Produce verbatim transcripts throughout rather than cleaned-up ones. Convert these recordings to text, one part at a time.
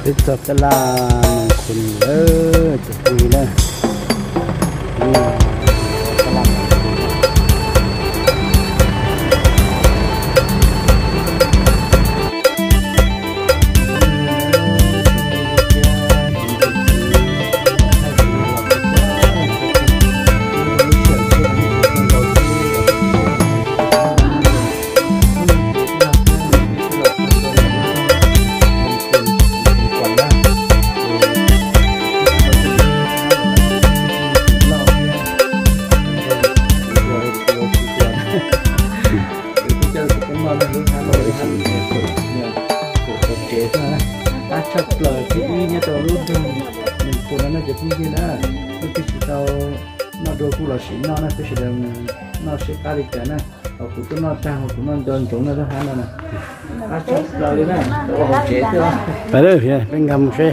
Tiếp tục cái là mình cùng nhớ chụp gì đây. Chập lời thì như tao luôn mình cô nóจะพูดnhư đó cái chỉ tao nó đồ cô là sĩ nó nó cái chỉ là nó sẽ cá đi cả nè ở cụ nó sang cụ nó đơn chúng nó nó hả nè à chập lời đấy nè đồ chế chưa phải đấy vậy bên ngầm xe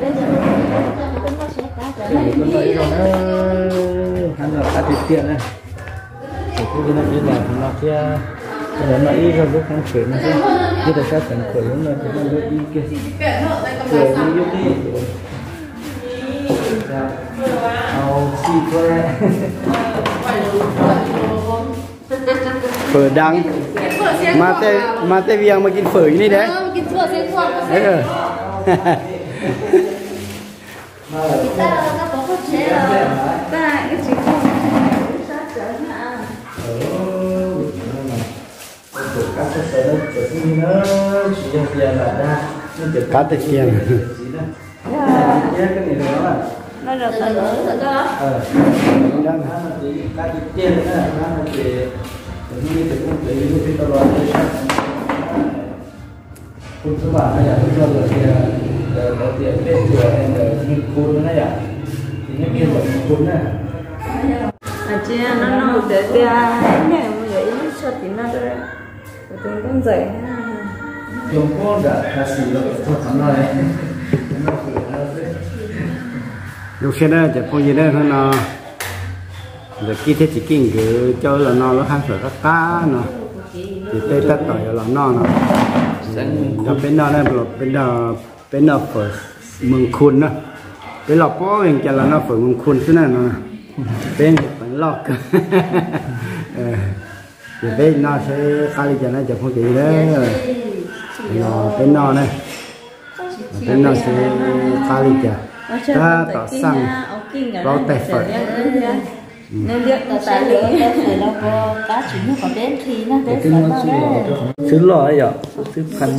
con nói rồi nó hắn là cá thịt tiền này cụ cái nó như là nó kia nó nói ý rồi lúc không sửa nó chứ chứ tại sao cần khởi nó thì nó đi kia rồi đi đi ao xì que phở đắng mà tê mà tê viang màกินphở như này đấy กินphở sen khoang đấy rồi ta nó có có chế là ta cái gì không sát trở hả cá tê sợi nó trở như nó chỉ cho tiền là ra nó cá tê tiền cái này nó nó được tận lớn rồi đó ờ nó là cá tê tiền đó nó là chỉ như thế cũng để như thế tao nói để saoคุณสมบัติอะไรอย่างที่เราเรียนเราเรียนเป็นตัวเองมีคุณนะอย่างทีนี้มีแบบคุณนะ à chị nó nó để tia này mà vậy cho tí nó rồi tôi cũng dậy dùng con đã là gì rồi thôi thằng này lúc xưa đó chỉ có gì đó nó rồi kia thế chỉ kinh cứ cho là nó nó hai phải các cá nó thì tây tất tỏi là nó nó nó bên đó này bên đó bên đó phải mừng khôn đó bên lọ bó mình cho là nó phải mừng khôn thế này nó bên phải lọ thì bên nó sẽ khai cho nó chụp không chỉ đấy rồi bên nó này bên nó sẽ khai cho ta tỏ xăng bao tài phật nên việc là tài liệu thì nó có cá chỉ nó có đến khi nó đến cái nó xứ lò ấy ạ xứ khăn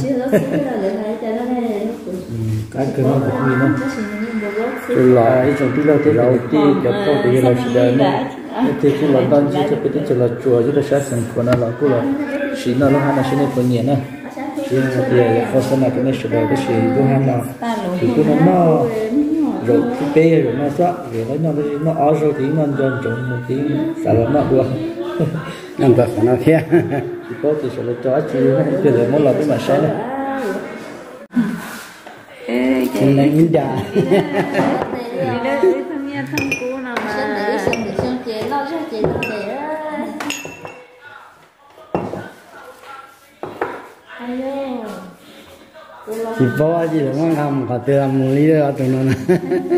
cái cái nó cũng như nó xứ lò ấy trong tí lâu thế lâu tí cho cô thì là xí đàn thì cũng là đơn chỉ cho cái tí là chùa chứ là sát sinh của nó là cũng là xí nó nó hay là xí này của nhện này thì thì có sao nào cái này xí đàn cái xí cũng hay là thì cũng nó rồi cái bê rồi nó xóa rồi nó nó nó ở rồi thì nó dần trồng một tí xả lợn nó được ăn vật nó thế chỉ có thì sẽ là chó chứ cái này muốn làm cái mà sai đấy cái này nhìn già thì bao gì là ngon không phải từ làm lý đó tụi nó nè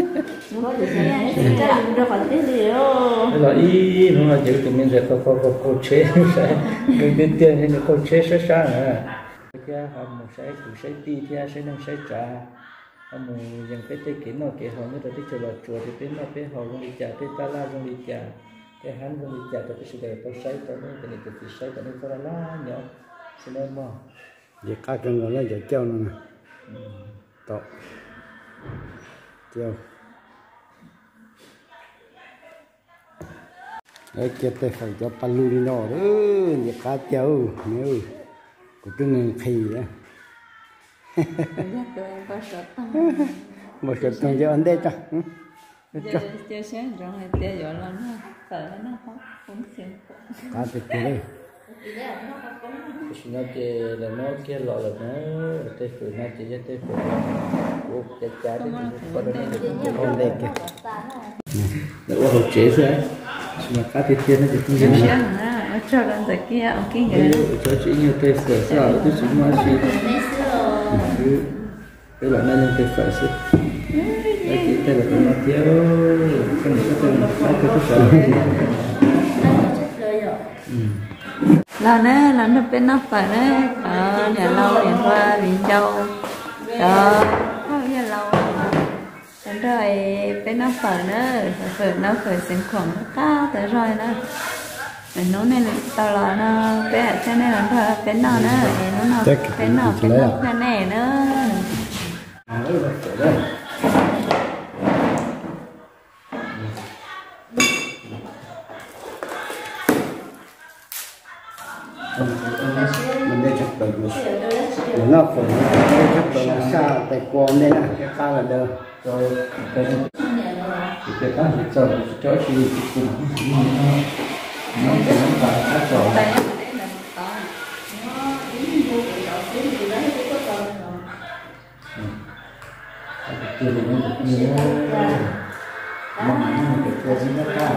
là ý nó là chỉ tụi mình sẽ có có có có chế sẽ mình tiền tiền thì nó có chế sẽ sao nữa cái họ một sẽ chủ sẽ ti thì sẽ nâng sẽ trả họ một dòng cái tay kiến nó cái họ như là cái chỗ là chùa thì bên nó bên họ luôn đi trả bên ta la luôn đi trả cái hắn luôn đi trả tôi cái sự đời tôi sai tôi nên cái này tôi sai tôi nên tôi là nhỏ xin em mà vậy các cái người nó dạy treo nè to treo đấy kia phải phải cho palu đi nó đó vậy cá treo nếu của cái người khỉ á một số thằng cho anh đây cho chơi sáng rồi hay chơi rồi là nó sợ nó không không xem cá thịt đây nó chỉ là nó kia lọ là nó tê phổi nó chỉ cho tê phổi của cái trái thì có được không đẹp kìa nó có hộp chế rồi mà cá thịt kia nó chỉ không chơi sáng nó cho lên tới kia ông kia người cho chị nhiều tê phổi sao tôi chỉ nói chị cái loại này lên cái phải xí đây chị đây là cái nó thiếu cái này có cái cái cái cái là nè là nó bên nó phải nè ở nhà lâu nhà hoa biển châu đó không nhà lâu rồi bên nó phải nữa phải nó phải sinh khoảng cao tới rồi đó mình nói này là tao là nó bé cho nên là thôi bên nó nữa nó nó bên nó bên nó cái này nữa mình đây chụp được nó phải chụp được là sao tại quần đây là cái cao là được rồi cái cái cái gì rồi cho chị cùng nó cái nó phải hết rồi chưa được nhiều mà cái cái gì nó cao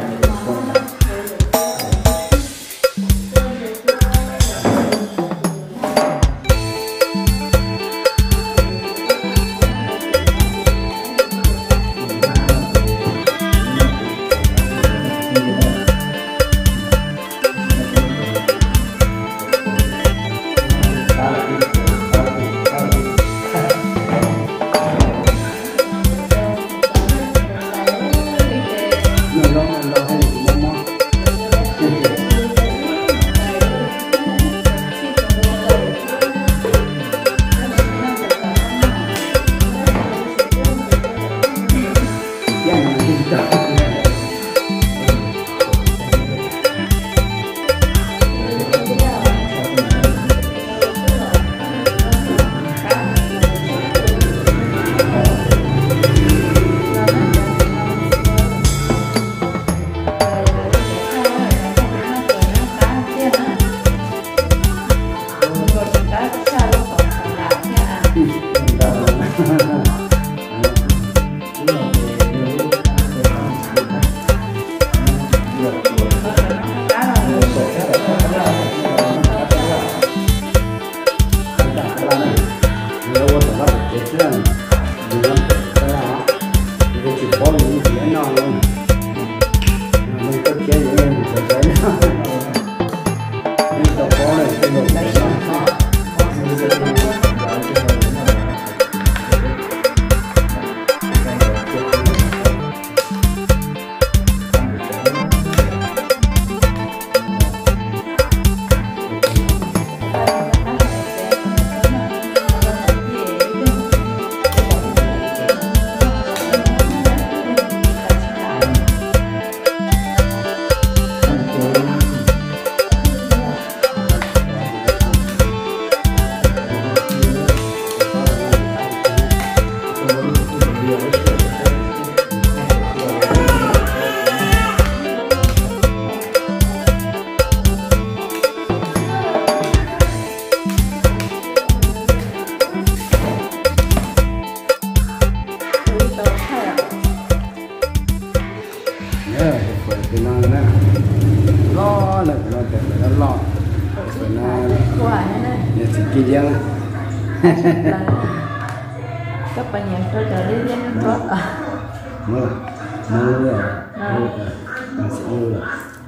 các bạn nhận tôi trở đi lên rót à mưa mưa rồi mưa rồi mình sẽ mưa rồi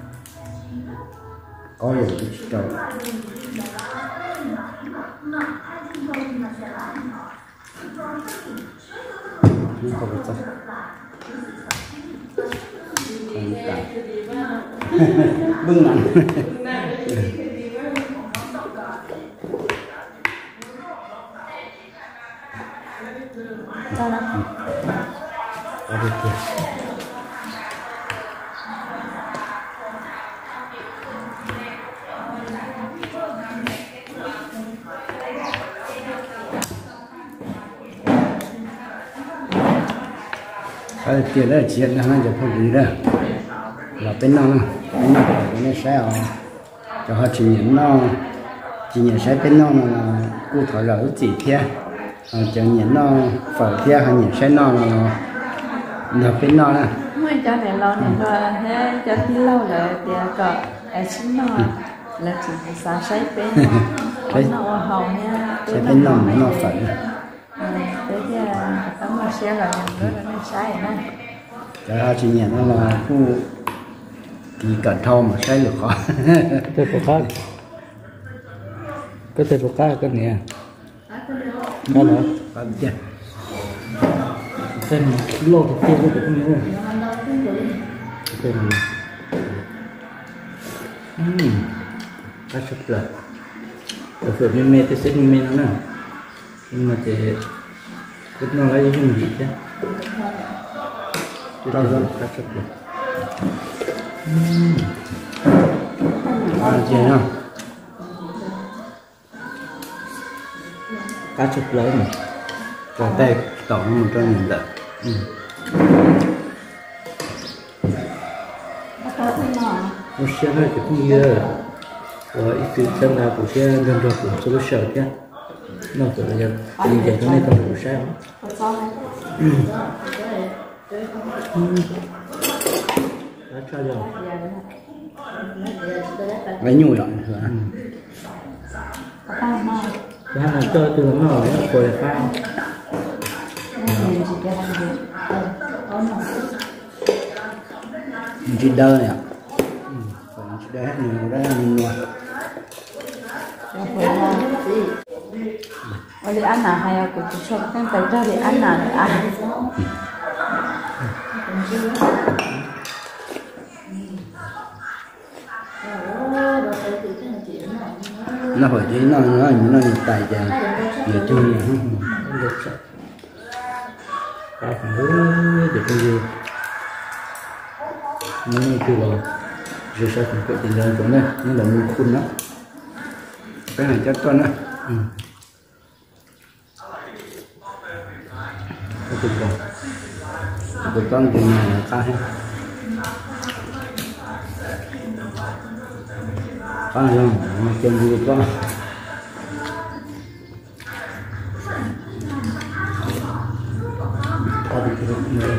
có rồi trời không có gì bưng mặn sao đâu ở đây kìa ở kia đó chuyện là nóจะพูดดีđó là bên nó bên nó cái này sẽ ở cho họ chỉ nhận nó chỉ nhận sẽ bên nó là cụ thể là cái gì thế à cho nhận nó phải thế hay nhận sẽ nó là là bên nó nè mới cho này lâu này rồi thế cho khi lâu là thì có ai xin nó là chỉ sáng sấy bên nó nó hồng nha sẽ bên nó nó phải thế thì nó sẽ là nó nó sai rồi nè. Cái hai chị nhẹ nó là khu kỳ cẩn thâu mà sai được khó. Cái bộ khác, cái tay bộ khác cái này, cái đó, Phải chưa? cái lô của kia cái cũng như thế. Cái này, Ừm, cá sấu là, ở phía bên mẹ thì sẽ bên mẹ nó nè, nhưng mà thì cái nó lấy cái gì chứ? Cái đó là cá sấu là. à chị ha. Cá sấu lớn mà. Cái tay tổng một trăm nghìn lận. Ừ. Nó sẽ là cái cũng như rồi ít thứ chân là của xe gần rồi của số sợ chứ nó phải là gì vậy cho nên tao đủ sao đã cho rồi Lấy nhủi lại hả? cái hàng này chơi từ nó rồi nó rồi pha Mình chỉ đơ này ạ. Phải chỉ đơ hết nhiều ra mình ngoài. Ở đây ăn nào hay của chú chồng đang tới ra để ăn nào để ăn. Nó phải chỉ nó nó nó tài chàng để chui không được sợ cái thằng ơi để cái gì nó kêu là rồi sao cũng có tiền lên chỗ này nó là mua khôn đó cái này chắc con á. ừ. Cái tuyệt vời Của con thì là ta hay con không mà chân vui con có được cái này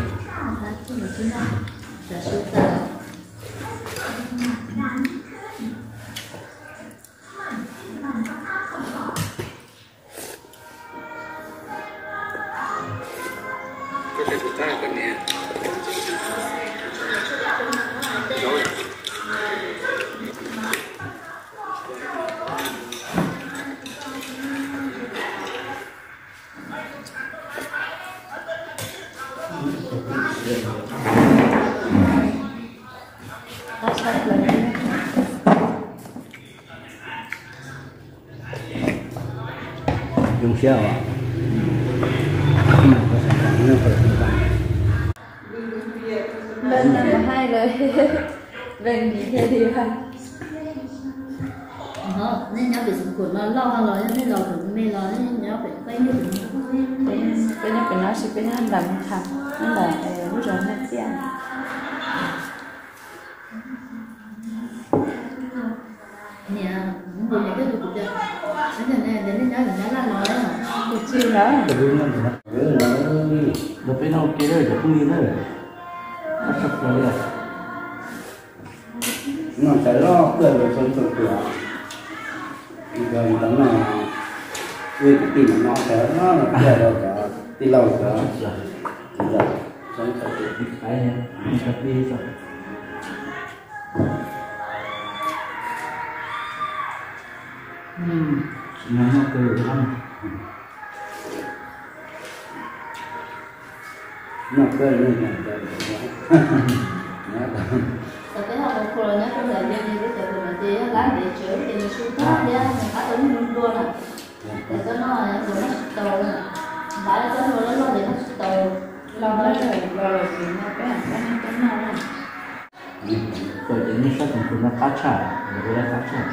dùng xeo ạ. Mà có sản phẩm nó phải không phải. Lên là hai lời về gì thế thì phải Ờ, nên nhau bị sụn cuộn mà lo hàng rồi nên lo cũng mê lo nên nhau phải quay như cái cái nó cái nó sẽ cái nó làm thật nó là lúc rồi nó sẽ nhà buồn này cái được chưa? Cái này đến đây nói là nói rồi. được chưa đó được luôn rồi được cái nào kia rồi được không như thế nó sắp rồi rồi Nó sẽ lo cười được phân cực cửa rồi tấm là với cái tiền nó sẽ nó là cái giờ đâu cả tí lâu cả giờ rồi phải đi cái này đi cái đi rồi ừm nó nó cười lắm nó cười lên này rồi Rồi cái học một rồi nhá, không phải riêng như cái tiểu của tí lát để chứa thì nó xuống thoát nhá, mình bắt ấn luôn luôn à. Để cho nó rồi nó tàu nè. Bãi cho nó nó để nó tàu. lo đó rồi rồi thì nó cái hàng cái cái nào này rồi đến lúc sau chúng nó phát trả rồi nó phát trả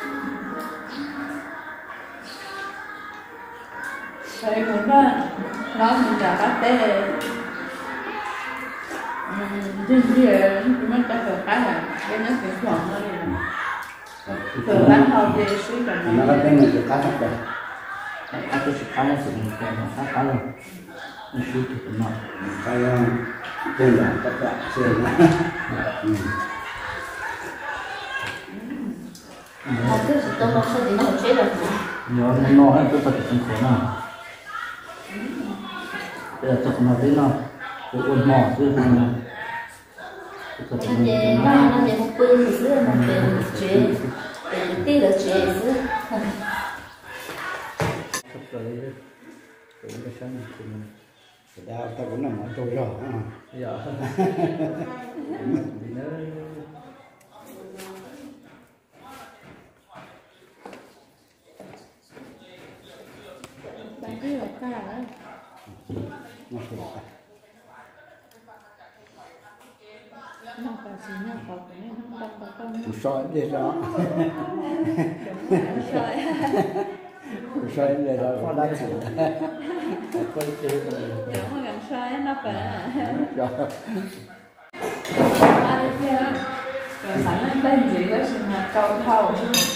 thầy cũng có nói mình là phát tê trên kia chúng nó có được cái là cái nó phải khoảng nó đi từ bán thôi thì suy cần nó có cái này được cá thật đấy. các cái sự khá là sự mình cần phát khá rồi nó suy thì cũng nói Cái đơn giản tất cả xương Học cái sự tông nó sẽ thì nó chế được. nhớ nó nói cái vật trong khối nào bây giờ chặt nó thế nào rồi ôn mỏ chứ không nào nó về nó nó về một bữa thì xưa mà về chuyện về tí là chuyện xưa sắp tới đấy cũng cái sáng này cũng thì ta ta cũng nằm ở trôi rồi ha dạ bạn đi là cả đấy nó phải nó phải xin nó có cái này không có có con soi để đó soi soi để đó có đá chỉ quay chơi Đúng mà gần xoay nó phải rồi rồi sẵn lên bên dưới có sự mà trôi thầu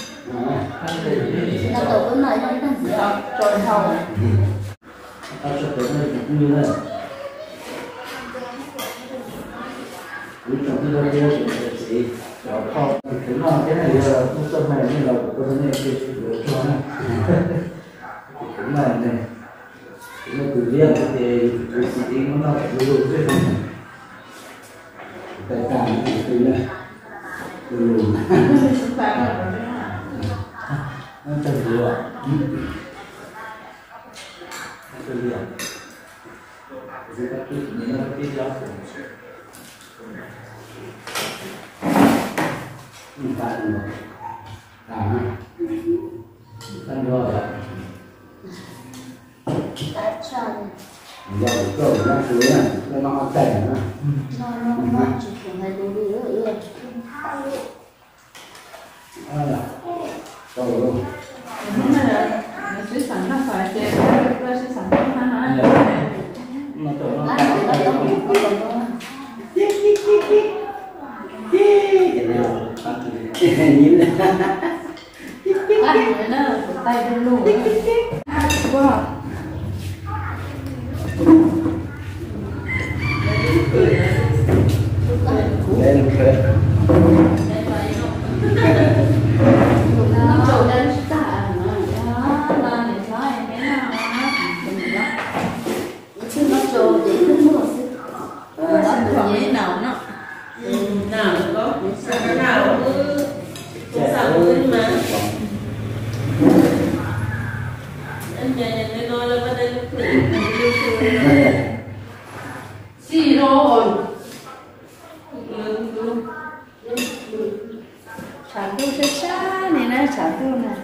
nó tổ cái này nó cái gì trôi thầu ta sẽ tới đây cũng như này lúc trong khi đó kia thì sẽ có kho cái nào cái này là trung tâm này như là của cái này thì được cho này cái này này nó từ riêng thì cái gì tính nó phải đủ cái tại cả cái từ này từ lùn nó chân dừa nó chân dừa dưới các cái những cái cái đó tại rồi à ăn rồi đã chọn giờ rồi nó suối này nó nó chảy nó nó nó nó chỉ còn hay đủ đủ nữa à là rồi luôn Đúng là nó sẽ sẵn nó phải chơi nó sẽ sẵn nó hả nó tưởng nó nó cắt nó cái nó này nó còn cái này cắt cái nhìn này ăn rồi nó tay bên luôn wow lên lên nó trộn lên cả là để nói cái nào chứ nó trộn để nó mua chứ nó còn dễ nào nó nào có cái nào cứ sao cứ mà anh nhà nhà người nói là bên đây xì rồi sản thu xa xa này nè sản thu nè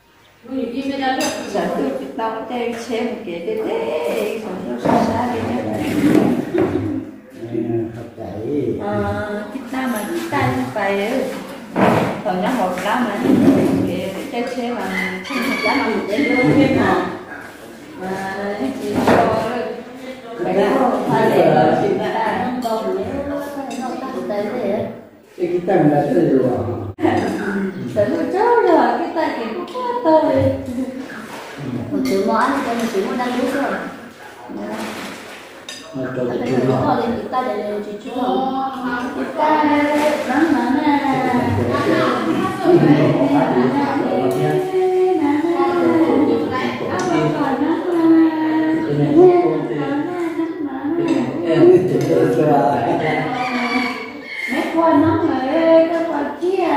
sản thu cái tao chơi xem một cái đấy đấy sản thu xa xa đi nè thật chảy cái ta mà cái ta như vậy còn nó học lắm mà cái chơi xem mà không học lắm mà để luôn thêm mà mà cái gì cho phải đó phải để chị mà đã nó còn nếu nó nó tắt tới thế cái cái tầng là cái gì rồi để tôi cháu rồi cái tay thì cũng quá tôi một chữ món thì con một chữ món đang đúng rồi nó cho cái cái này chú nó nó có lên chúng ta để chữ chú không cái tay nắng nắng nè mấy con nó người các con kia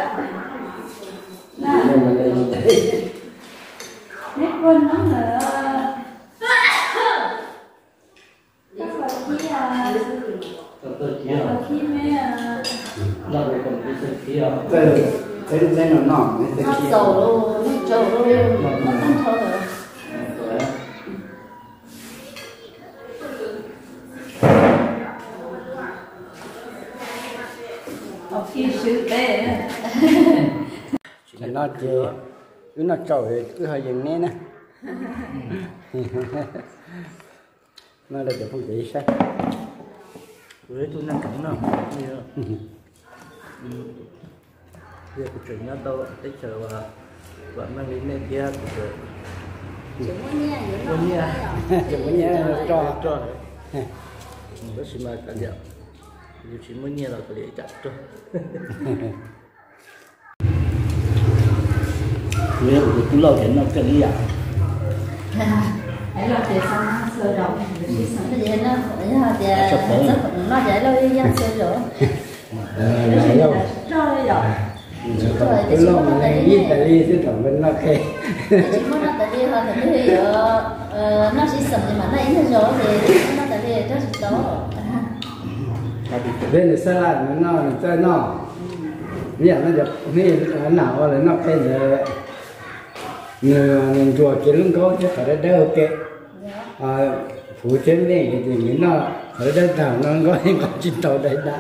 là mấy con nó người các con kia tôi kia con kia mấy nó về còn cái sự kia cái cái cái nó nỏng cái nó kia sầu luôn nó trầu luôn nó ăn thơ rồi ở kia sự bé thì nó chỉ cứ nó trội cứ hơi dừng nè nè nó là cái phong vị sao với tôi năng cảnh nào như bây giờ chuyện nó đâu tích chờ và và mang đến lên kia của tôi chữ món nha có nha đừng có nhớ cho cho có gì mà cả giờ dù chỉ mới nghe là có để chặt cho nếu của tôi lâu thì nó cần đi à ấy là tiền xong nó sơ rồi nó vậy nó nó thì nó vậy lâu ra sơ rồi Đấy đâu rồi rồi cái lo mà này ít tại đi chứ chẳng bên nó khe chỉ muốn nó tại đi thôi thì bây giờ nó chỉ sầm thì mà nó ít rồi thì nó tại đi nó chỉ đó bên này sao lại nó nó chơi nó bây giờ nó được cái nào là nó khe rồi người người chùa chỉ lưng có chứ phải đỡ ok à phụ trên này thì những nó ở đây nào nó có có chín tàu đây đã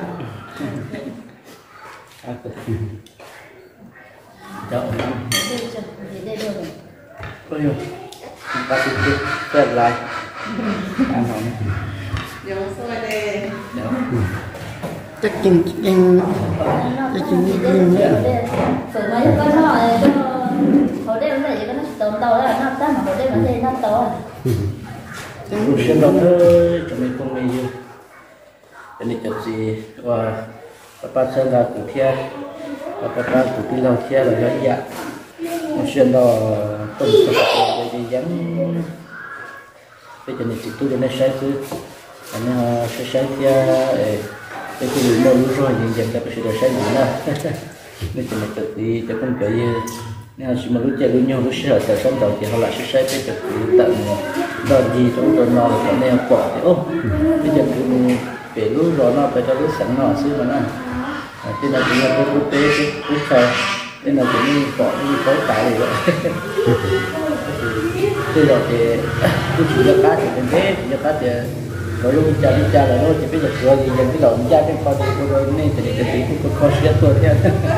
Chậu Ôi dồi Ta tiếp tiếp Chết lại Ăn hồn Dùng xôi đây chắc chừng chừng chắc chừng chừng nữa phở mấy có nó hồi đêm này có nó tồn tàu đó là nó ta mà hồi đêm nó thì nó tàu Lúc xem đó thôi Chúng mình không mình yêu Cho nên chật gì Và Bà sơn là cụ thia Và bà bà cụ tí lòng thia là nó dạ Một xem đó Tùng sập Để đi dán Bây giờ này chị tôi đến đây sai chứ Anh sẽ sai thia Để tôi lùi mơ lùi rồi Nhưng dần ta sẽ được sai lùi nè Nên chỉ này chật gì cho con cái Nên chỉ mà lúc chạy lúc nhau lúc sợ tại xong đầu thì họ lại sẽ sai tới chật gì tận đợt gì trong tuần nọ là neo quả thì ô bây giờ cứ về lúc rồi nó phải cho lúc sẵn nọ xíu mà nè thế là cũng là cái quốc tế cái quốc tế thế là cũng như quả như có cái gì vậy thế rồi thì cái chủ lực cá thìเป็นthế chủ lực cá thì rồi lúc cha đi cha là nó chỉ biết là rồi thì dần cái lợn cha cái con thì rồi nên thì cái tí cũng có sẽ tuột theo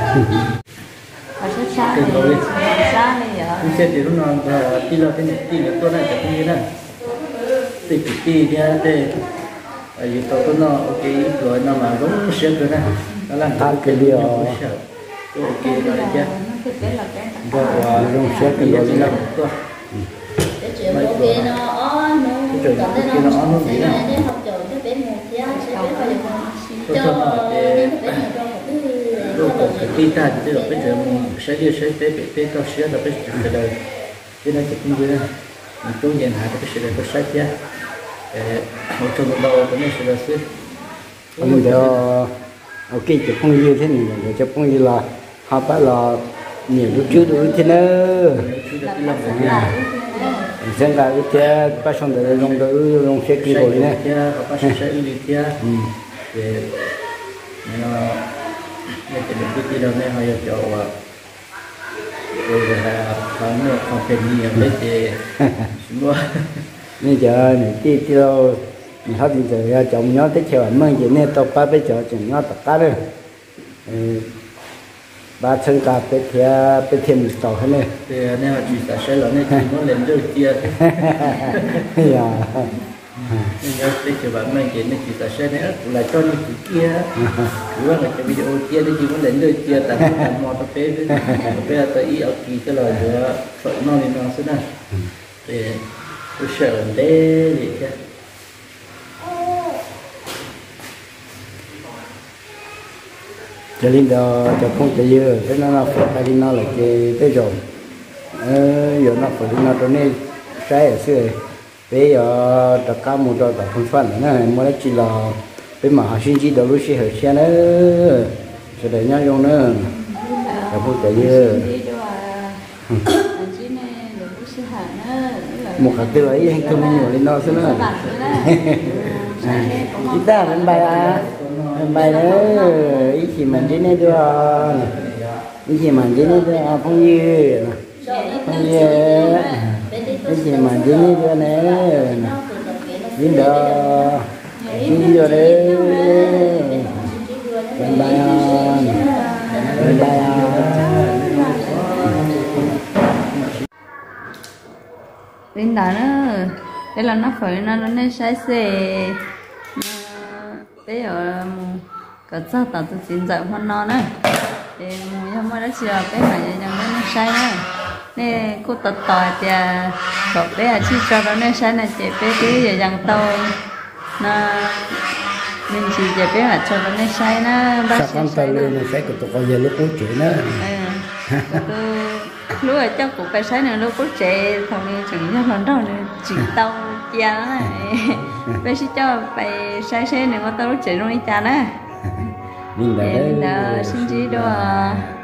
ở số xa thì xa này giờ cái xe thì nó là tí là cái tí là tôi này cũng như này tí tí tí thì để ở dưới tàu tôi nó ok rồi nó mà đúng xe rồi này nó làm ta cái điều ok rồi chứ rồi dùng xe cái điều gì đâu để chuyện của kia nó ó nó còn đây nó nó sẽ là để học trường cái bé một giá sẽ biết phải cho nên cái bé này cho một cái rồi còn khi ta thì bây giờ mình sẽ đi sẽ tới bị tới cao sẽ là bây giờ đời cho nên cũng như là mình tôi nhận hạ cái sự đời của sách nhé một trong một đầu của mình sẽ là xứ bây giờ ok chụp phong yêu thế này rồi chụp phong yêu là họ phải là nhiều lúc trước được thế nữa dân là cái thế bắt xong rồi dùng đỡ dùng xe kia rồi nè họ bắt sẽ đi theo về nó nên cái mình biết đâu nên họ yêu cầu rồi là không nó không phải nhiều đấy thì mua nên giờ này đi đi đâu mình hết đi rồi chồng nhớ tới chiều mới vậy nên tao ba bây giờ chồng nhớ tất cả rồi ba chân cà pe thia pe thêm một tàu hết này thì nên là chỉ sẽ là nên chỉ muốn lên đôi chia dạ nên nhớ tới chiều bạn mình chỉ nên chỉ sẽ này lại cho những cái kia cứ là cái video kia thì chỉ muốn lên đôi chia tại làm mò tập pe đấy pe là tới ở kỳ cái lời của phật nó thì nó sẽ này thì tôi sợ đấy gì chứ cho nên đó cho không cho dưa thế nó nó phải đi nó là cái cái rồi giờ nó phải đi nó cho nên trái ở xưa bây giờ tất cả một đôi tập phân phân nữa mới chỉ là bây mà học sinh chỉ đầu lúc xưa học xe nữa sẽ để nhau dùng nữa cho không cho dưa một hạt tiêu ấy anh không nhiều lên nó xưa nữa chúng ta lên bài à bài đó ý gì mình đến đây đưa ý gì mình đến đây đưa không như không như ý gì mình đến đây đưa này đến đó đến vô đây lên bài à lên bài à đến đó nữa đây là nó phải nó nó sai xe bây giờ có sao tạo từ chín giờ hôm nọ nữa thì hôm nay đã chiều cái mà giờ nó sai nữa nè cô tật tỏi thì có bé à chỉ cho nó nên sai này chị bé cái giờ rằng tôi nó mình chỉ chị bé là cho nó nên sai nó bác sĩ sai luôn nó sẽ có tụi con giờ lúc cuối chuyện đó lúc ở cho cụ phải sai nữa lúc có trẻ thằng này chẳng cho lần đầu nữa chỉ tao cha nó này bây giờ cho phải sai xe nữa mà tao trẻ luôn đi cha nữa Linh đó xin chỉ đó